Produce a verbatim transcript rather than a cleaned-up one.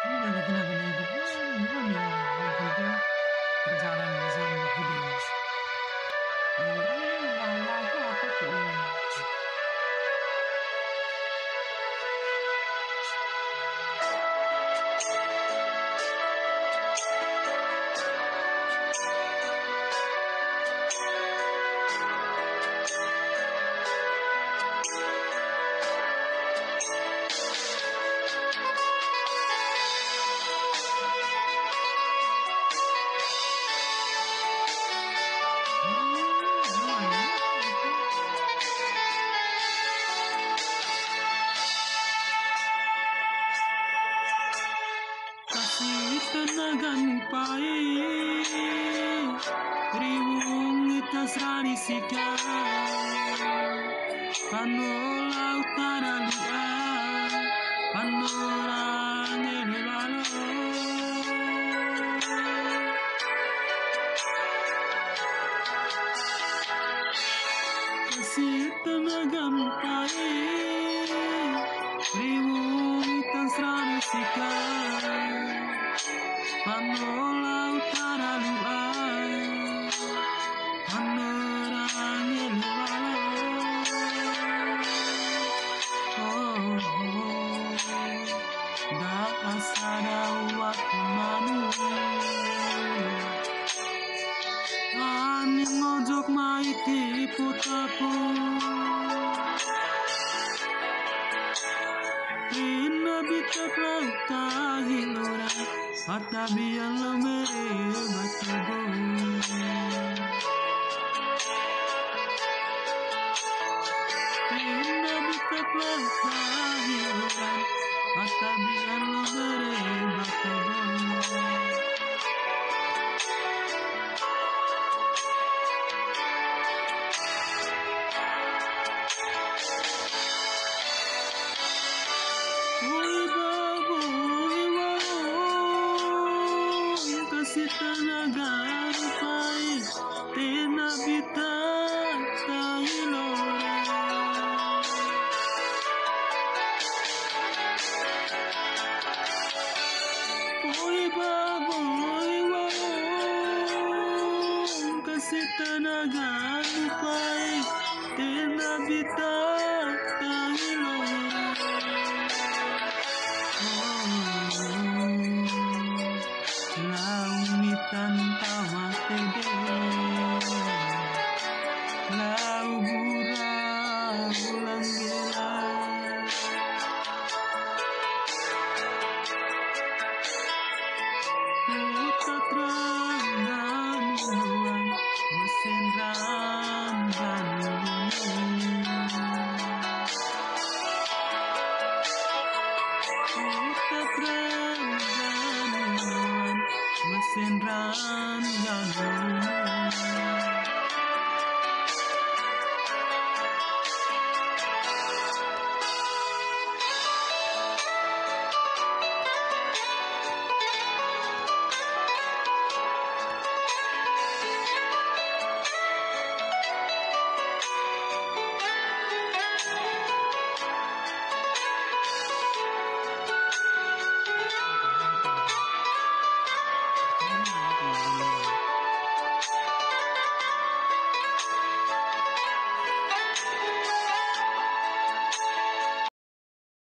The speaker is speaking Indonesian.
Ini kenapa nih? Bukan ya, yang penting perjalanan bisa videos. Ini lama tuh apa tuh? Tenagamu pahit, riwung itas radisika, panola utara lua, panorang elevalo. Kasih tenagamu pahit, riwung itas radisika, panola utara lua, panorang elevalo. Oh, oh, da asada waktu manu, angin mojok maiti putaku, ina bitak lauta hilora. Atabian lemere batugo, ina bitak lauta hiluran. Atabian lemere batugo. Tenaga rupai tena bita tahilora. Oi baboy wong kasih tenaga rupai tena bita tahilora. Tanpa tede, lau bura ulang gila, putat ranggan nuan, mesin ranggan nuan, putat ranggan nuan, mesin ranggan nuan.